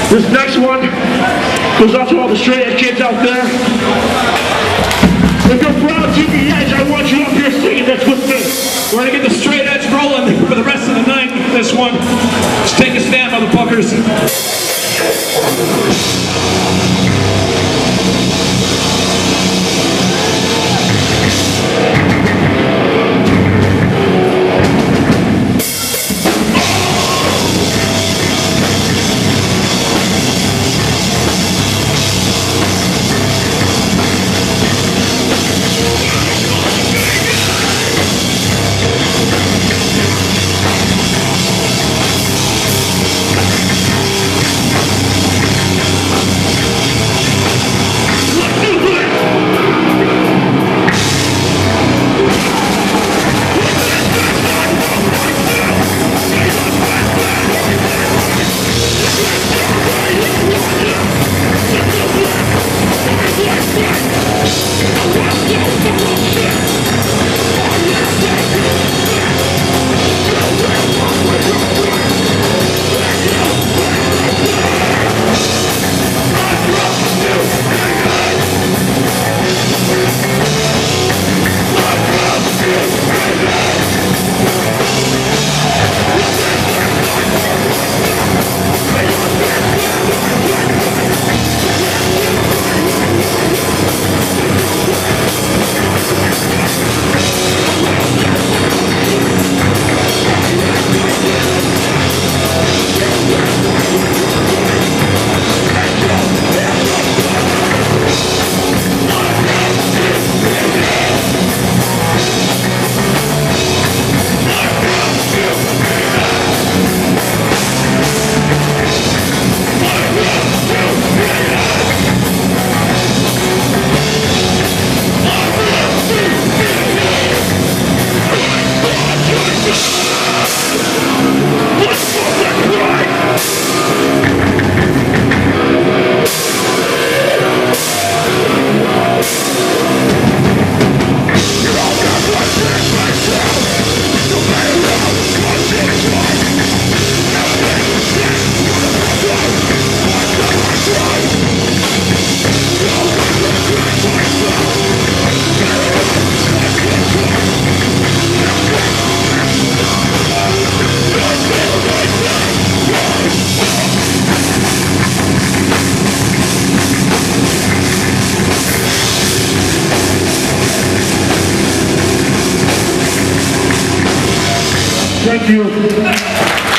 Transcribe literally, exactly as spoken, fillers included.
This next one goes out to all the straight edge kids out there. If you're proud to the edge, I want you up here singing this with me. We're gonna get the straight edge rolling for the rest of the night. This one. Just take a stand, motherfuckers. Thank you.